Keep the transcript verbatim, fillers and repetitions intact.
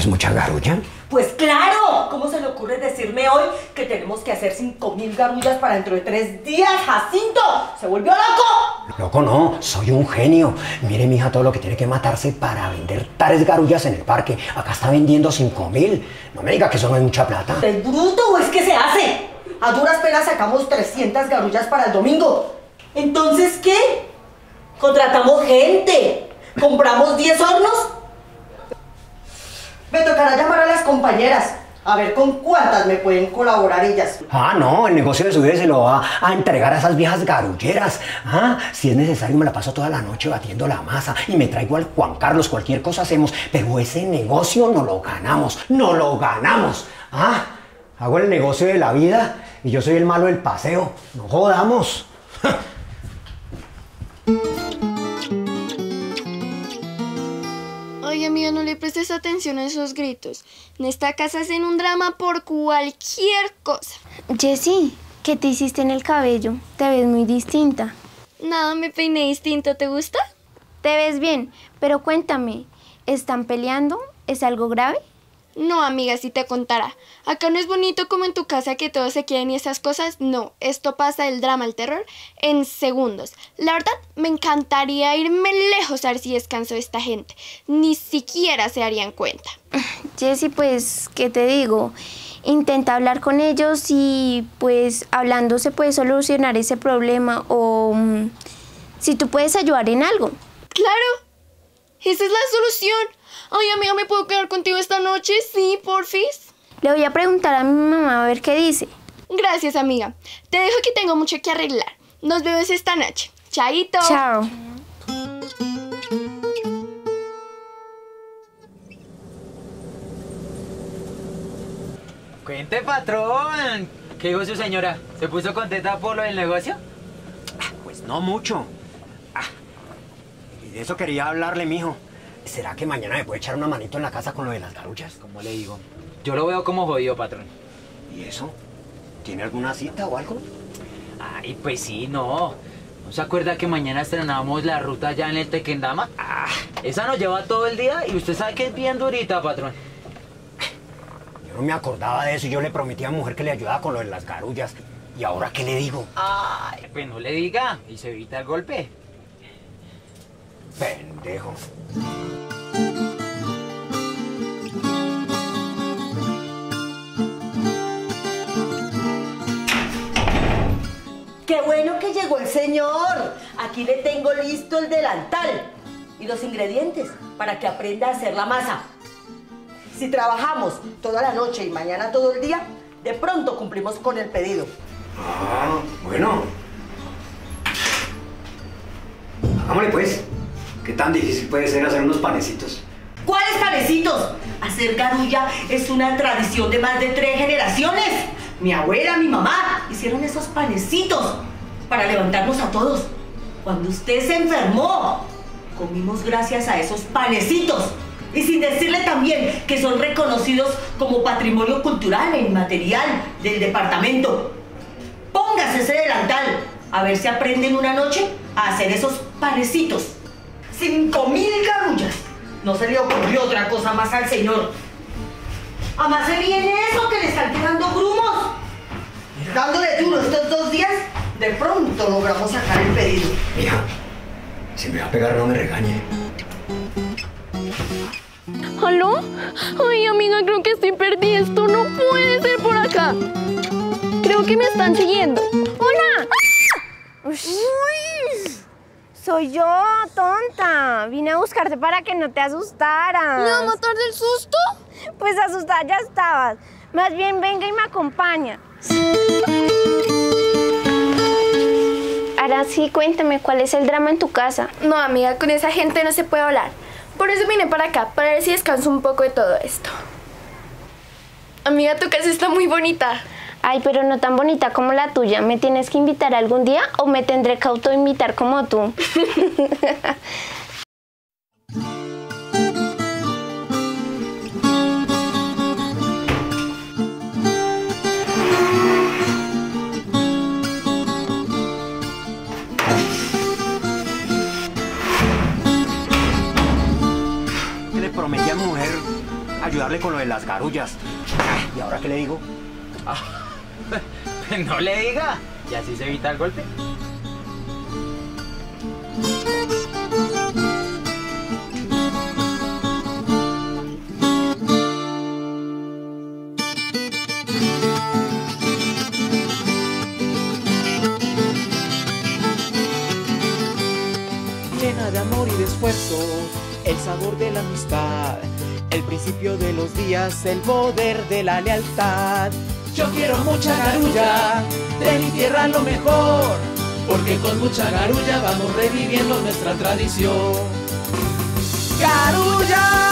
es mucha garulla? Pues claro, ¿cómo se le ocurre decirme hoy que tenemos que hacer cinco mil garullas para dentro de tres días, Jacinto? ¿Se volvió loco? Loco no, soy un genio. Mire, mija, todo lo que tiene que matarse para vender tales garullas en el parque. Acá está vendiendo cinco mil. No me diga que eso no es mucha plata. ¿Es bruto o es que se hace? A duras penas sacamos trescientas garullas para el domingo. ¿Entonces qué? Contratamos gente. ¿Compramos diez hornos? Me tocará llamar a las compañeras, a ver con cuántas me pueden colaborar ellas. Ah, no, el negocio de su vida se lo va a entregar a esas viejas garulleras. Ah, si es necesario me la paso toda la noche batiendo la masa y me traigo al Juan Carlos, cualquier cosa hacemos, pero ese negocio no lo ganamos, no lo ganamos. Ah, hago el negocio de la vida y yo soy el malo del paseo, no jodamos. Ay, amiga, no le prestes atención a esos gritos. En esta casa hacen un drama por cualquier cosa. Jessie, ¿qué te hiciste en el cabello? Te ves muy distinta. Nada, me peiné distinto. ¿Te gusta? Te ves bien, pero cuéntame, ¿están peleando? ¿Es algo grave? No, amiga, si te contara. Acá no es bonito como en tu casa que todos se quieren y esas cosas. No, esto pasa del drama al terror en segundos. La verdad, me encantaría irme lejos a ver si descanso de esta gente. Ni siquiera se darían cuenta. Jessie, pues, ¿qué te digo? Intenta hablar con ellos y, pues, hablando se puede solucionar ese problema o um, si tú puedes ayudar en algo. ¡Claro! Esa es la solución. Ay, amiga, ¿me puedo quedar contigo esta noche? Sí, porfis. Le voy a preguntar a mi mamá a ver qué dice. Gracias, amiga. Te dejo que tengo mucho que arreglar. Nos vemos esta noche. Chaito. Chao. Cuente, patrón. ¿Qué dijo su señora? ¿Se puso contenta por lo del negocio? Pues no mucho. Ah, y de eso quería hablarle, mijo. ¿Será que mañana me puede echar una manito en la casa con lo de las garullas? ¿Cómo le digo? Yo lo veo como jodido, patrón. ¿Y eso? ¿Tiene alguna cita o algo? Ay, pues sí, no. ¿No se acuerda que mañana estrenamos la ruta allá en el Tequendama? Ah, esa nos lleva todo el día y usted sabe que es bien durita, patrón. Yo no me acordaba de eso y yo le prometí a mi mujer que le ayudaba con lo de las garullas. ¿Y ahora qué le digo? Ay, pues no le diga y se evita el golpe. Pendejo. ¡Qué bueno que llegó el señor! Aquí le tengo listo el delantal y los ingredientes para que aprenda a hacer la masa. Si trabajamos toda la noche y mañana todo el día, de pronto cumplimos con el pedido. Ah, bueno. Hagámosle pues. ¿Qué tan difícil puede ser hacer unos panecitos? ¿Cuáles panecitos? Hacer garulla es una tradición de más de tres generaciones. Mi abuela, mi mamá hicieron esos panecitos para levantarnos a todos. Cuando usted se enfermó, comimos gracias a esos panecitos. Y sin decirle también que son reconocidos como patrimonio cultural e inmaterial del departamento. Póngase ese delantal, a ver si aprende en una noche a hacer esos panecitos. ¡Cinco mil garullas! No se le ocurrió otra cosa más al señor. Además se viene eso que le están quedando grumos. Dándole duro estos dos días, de pronto logramos sacar el pedido. Mija, si me va a pegar no me regañe. ¿Aló? Ay, amiga, creo que estoy perdida. Esto no puede ser por acá. Creo que me están siguiendo. ¡Hola! ¡Ah! Uy, soy yo, tonta. Vine a buscarte para que no te asustaras. ¿Me va a matar del susto? Pues asustada ya estabas. Más bien venga y me acompaña. Ahora sí, cuéntame, ¿cuál es el drama en tu casa? No, amiga, con esa gente no se puede hablar. Por eso vine para acá, para ver si descanso un poco de todo esto. Amiga, tu casa está muy bonita. Ay, pero no tan bonita como la tuya. ¿Me tienes que invitar algún día o me tendré que autoinvitar como tú? ayudarle con lo de las garullas. ¿Y ahora qué le digo? Ah, no le diga, y así se evita el golpe. Llena de amor y de esfuerzo, el sabor de la amistad, el principio de los días, el poder de la lealtad. Yo quiero mucha garulla, de mi tierra lo mejor, porque con mucha garulla vamos reviviendo nuestra tradición. ¡Garulla!